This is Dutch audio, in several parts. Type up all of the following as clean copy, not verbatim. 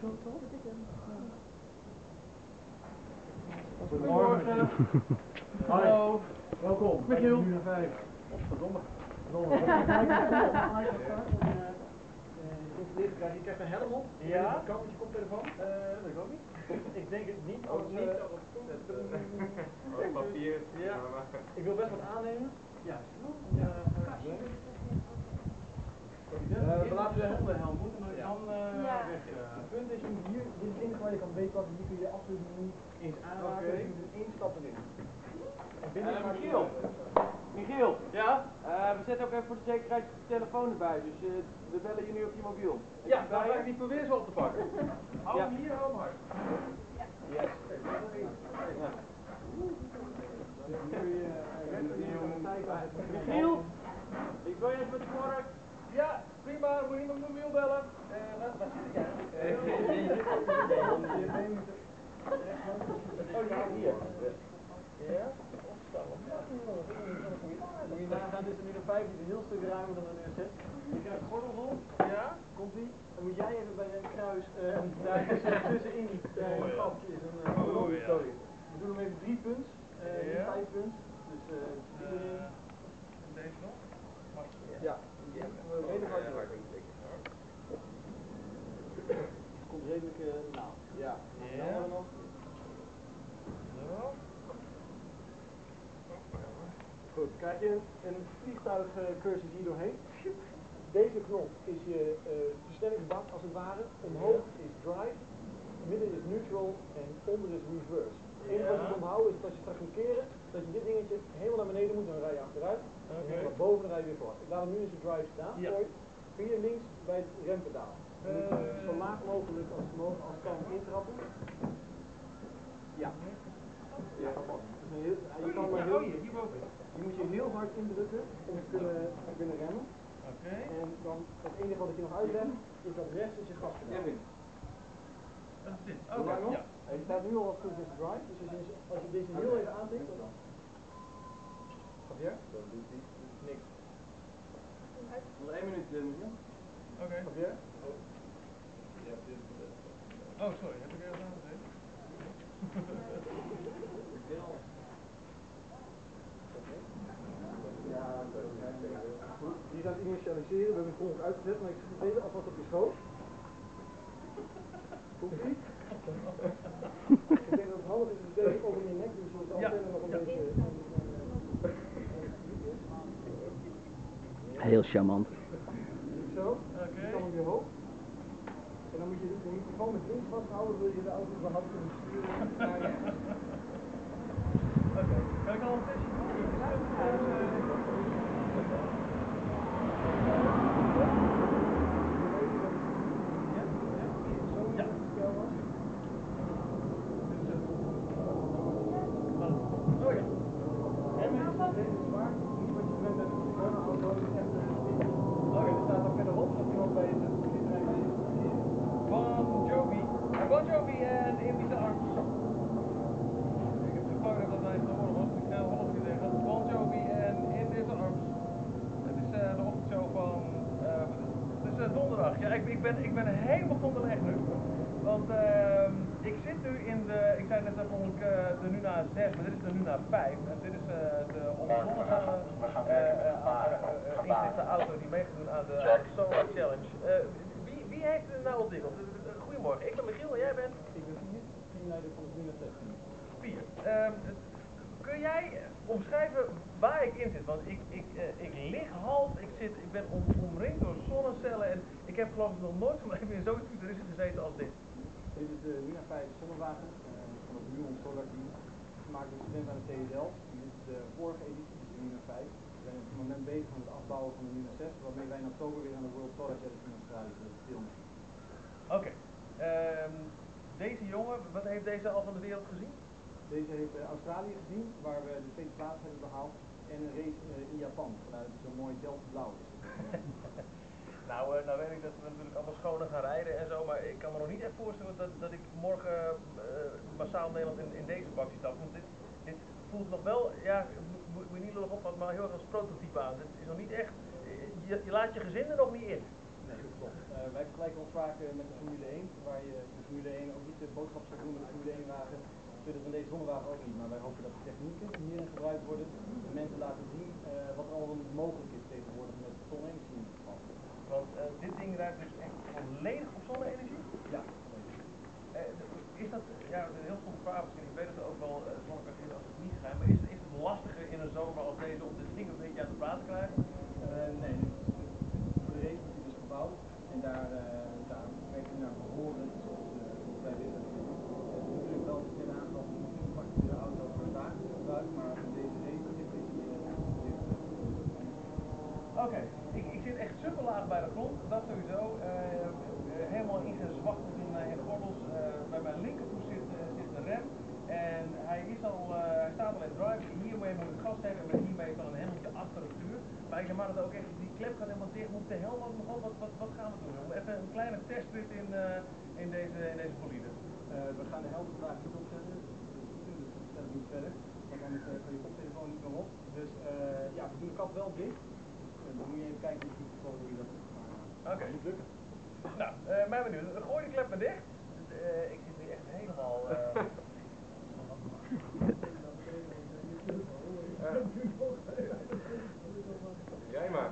Goedemorgen. Hallo. Welkom. Michiel. Nu naar 5. Verdomme. Je krijgt een helm op. Ja. Kan met je koptelefoon? Dat weet ik ook niet. Ik denk het niet. Als het papier. Ja. Ik wil best wat aannemen. Ja. We laten de hondenhelm moeten, maar dan weg. Het punt is, hier, dit is het enige waar je kan beetpakken, hier kun je absoluut niet eens aanraken, dus je moet in één stap erin. Michiel, ja? We zetten ook even voor de zekerheid de telefoon erbij, dus we bellen je nu op je mobiel. Ja, dan ga ik die probeer zo op te pakken. Hou hem hier, hou hem hard. Yes. Michiel, ik wil je even met de vork. Ja, prima, moet je mijn mobiel bellen. Waar zit jij? Oh, hier. Ja? Moet je nagaan, dit is een nummer 5, die is een heel stuk ruimer dan een nummer 6. Je krijgt gordels op. Ja? Komt ie? Dan moet jij even bij een kruis, daar is tussenin die kapje is een gordel. We doen hem even 3 punts, niet 5 punts. Dus 3 erin. En deze nog? Ja. Redelijk hard doen. Het komt redelijk nauw. Ja. Ja. Nog. Zo. Goed, krijg je een vliegtuigcursus hier doorheen. Deze knop is je versnellingsbak als het ware. Omhoog is drive, midden is neutral en onder is reverse. Het enige wat je moet onthouden is dat als je straks moet keren, dat je dit dingetje helemaal naar beneden moet, dan rij je achteruit. En helemaal naar boven, dan rij je weer vooruit. Ik laat hem nu in zijn drive staan. Kun je links bij het rempedaal. Je moet zo laag mogelijk als kan intrappen. Ja. Ja, je kan maar heel, je moet je heel hard indrukken om te kunnen remmen. En dan het enige wat ik je nog uitleg is dat rechts is je gaspedaal. Dat is dit. Oké. Ja. Hij staat nu al wat goed in zijn drive, dus als je deze heel even aantikt, dan. Javier? Dat doet hij. Niks. Nog 1 minuut, Michiel. Oké. Javier? Oh, sorry, heb ik ergens aangezeten? Goed, die gaat initialiseren, we hebben het grond uitgezet, maar ik zet het even alvast op je schoot. Komt-ie? Ik denk dat het handig is dat je deze over je nek doet, zodat de antenne nog een beetje... Heel charmant. Zo, die kan hem weer hoog. En dan moet je de microfoon met links vasthouden, wil je de auto überhaupt kunnen sturen naar rechts. Oké, kan ik al een testje doen? Bon Jovi en In These Arms. Ik heb gevangen dat hij geworden was. Ik ga Holland niet zeggen. Bon Jovi en In These Arms. Het is de ochtendshow van... het is donderdag. Ja, ik ben helemaal van de leg nu. Want ik zit nu in de... Ik zei net namelijk de Nuna 6, maar dit is de Nuna 5. En dit is de onbezonnige inzichte auto die meegedoen aan de Solar Challenge. Wie heeft het nou ontwikkeld? Goedemorgen, ik ben Michiel en jij bent? Ik ben Pier, teamleider van het Nuna 6. Pier, kun jij omschrijven waar ik in zit? Want ik lig half, ik ben omringd door zonnecellen en ik heb geloof ik nog nooit van mijn leven in zo'n futurisme gezeten als dit. Dit is de Nuna 5 zonnewagen van het Nuon Solar Team, gemaakt door studenten aan de TSL. Dit is de vorige editie, dit is de Nuna 5. We zijn op het moment bezig met het afbouwen van de Nuna 6, waarmee wij in oktober weer aan de World Solar Challenge in Australië zullen deelnemen. Oké. Deze jongen, wat heeft deze al van de wereld gezien? Deze heeft Australië gezien, waar we de tweede plaats hebben behaald. En een race in Japan, vanuit zo'n mooi Delft-blauw is het. Nou weet ik dat we natuurlijk allemaal schoner gaan rijden en zo, maar ik kan me nog niet echt voorstellen dat ik morgen massaal Nederland in deze bakje stap. Want dit voelt nog wel, ja, moet je niet lullig opvatten, maar heel erg als prototype aan. Het is nog niet echt, je laat je gezin er nog niet in. Nee, dat klopt. Wij vergelijken ons vaak met de Formule 1, waar je Formule 1 ook niet de boodschap zou doen met de Formule 1 wagen, zullen we van deze zonnewagen ook niet. Maar wij hopen dat de technieken die hierin gebruikt worden, de mensen laten zien wat er allemaal mogelijk is tegenwoordig met zonne-energie in het geval. Want dit ding rijdt dus echt volledig op zonne-energie? Ja. Is dat, ja, een heel stom vraag misschien, ik weet dat er ook wel zonnekracht is als het niet schijnt, maar is het lastiger in een zomer als deze om dit ding een beetje aan de praat te krijgen? Nee, voor de race is het dus gebouwd en daar werkt hij naar behoren zoals wij willen dat het doet. Natuurlijk wel net aangaf een particuliere auto voor dagelijks gebruik, maar in deze race zit hij Oké, ik zit echt super laag bij de grond, dat sowieso. Helemaal ingezwacht in gordels. Bij mijn linkervoet zit de rem. En hij staat al in drive. Hiermee moet ik gas geven en met hiermee kan een hendeltje achter het stuur. Maar ik maar dat ook echt, die klep gaat helemaal dicht. Moet de helm ook nog op? Wat gaan we doen? Even een kleine testrit in deze bolide. We gaan de helm vandaag niet opzetten, dus dat stelt niet verder. Want anders kan je koptelefoon niet meer op. Dus ja, we doen de kap wel dicht. Dan moet je even kijken op de foto hoe je dat doet. Oké. Moet lukken. Nou, mij benieuwd. Gooi de klep maar dicht. Ik zit nu echt helemaal... Jij maar.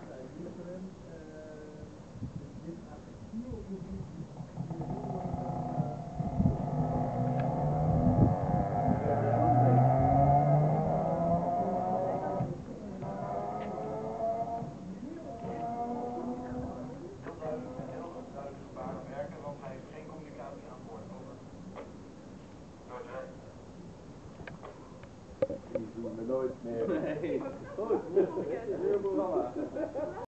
Die zien we nooit meer. Nee, goed. Nieuw programma.